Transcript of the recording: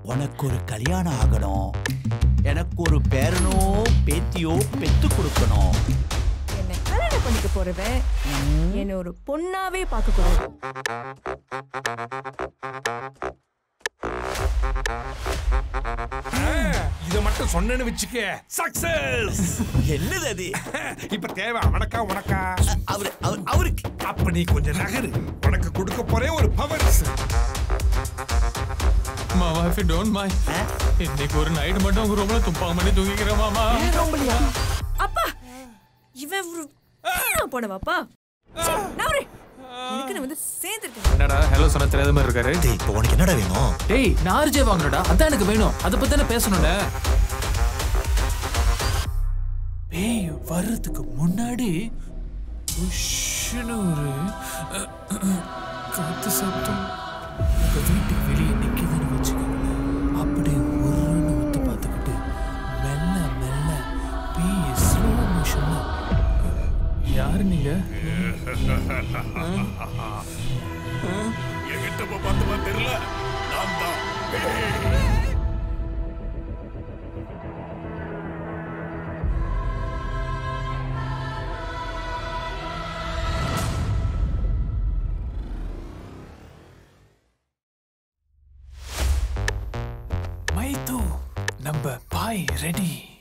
உனக்கு ஒரு கல்யாணம் ஆகணும், எனக்கு ஒரு பேரனோ பேத்தியோ பெத்து கொடுக்கணும். என்னை கல்யாணம் பண்ணிக்க போறவன் என்ன ஒரு பொண்ணாவே பார்க்க கூடாது. இத மட்டும் சொன்னேன்னு வச்சுக்க சக்சஸ். என்னது அது? இப்ப தேவை அவனக்கா உனக்கா? அவருக்கு. அப்ப நீ கொஞ்சம் நகரு, உனக்கு கொடுக்க போறேன் ஒரு பவர்ஸ். மாமா if you don't mind, இன்னைக்கு ஒரு நைட் மட்டும் உங்க ரூம்ல துப்பாங்க பண்ணி தூங்கிக்கிறேன் மாமா. அப்பா இவன் ஒரு போனவாப்பா. நவரே எனக்கு வந்து சேர்ந்துருக்கேன். என்னடா ஹலோ சொன்ன தெரியாத மாதிரி இருக்காரு. டேய் இப்போ உனக்கு என்னடா வேணும்? டேய் நான் ஆர்ஜே வாங்கணும்டா, அதான் எனக்கு வேணும். அதை பத்தி தானே பேசணும்ல. பேய் வர்றதுக்கு முன்னாடி உஷ்ஷுன்னு ஒரு காத்து சத்தம் உங்க வீட்டுக்கு வெளியே நிற்கிதுன்னு வச்சுக்கோங்களேன். அப்படியே ஒருன்னு ஒத்து பார்த்துக்கிட்டு மெல்ல மெல்ல பேய் ஸ்லோ மோஷன்ல. யாரு நீங்க? என்கிட்ட பார்த்துமா தெரியல, நான் தான். மைது நம்ம பாய் ரெடி.